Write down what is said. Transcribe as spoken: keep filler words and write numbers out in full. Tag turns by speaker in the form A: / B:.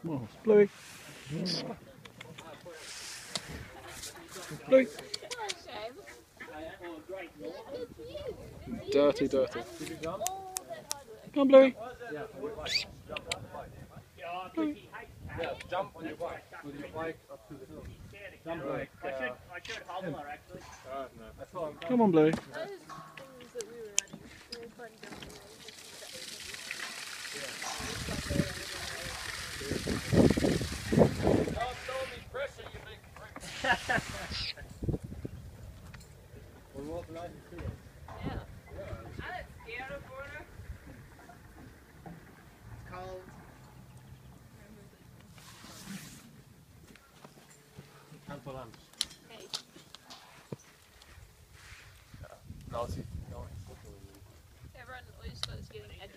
A: Oh, Bluey. Bluey. Dirty, dirty. Come on, Bluey. Bluey.
B: Yeah, jump on your bike with your bike up to the hill. Jump like. Uh, I should. I should help her actually. Uh, no. I saw him.
A: Come on, Bluey.
C: Those things that we were running. We were fun jumping
B: Don't show me pressure, you big prick. We're walking out the field.
C: Yeah. I don't scared of water.
D: It's called.
B: Time for lunch.
C: Hey.
B: Now see.
C: Everyone always starts getting